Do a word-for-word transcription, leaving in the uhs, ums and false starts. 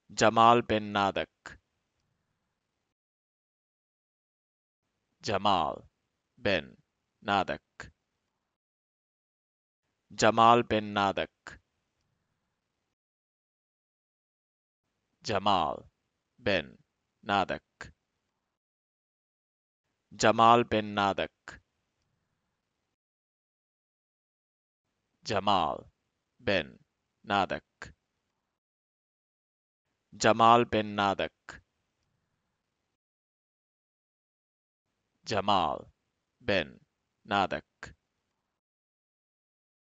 Jamal बिन नादक। Jamal बिन नादक। Jamal बिन नादक। Jamal बिन नादक। Jamal बिन नादक। Jamal बिन नादक। Jamal बिन नादक। Jamal बिन नादक।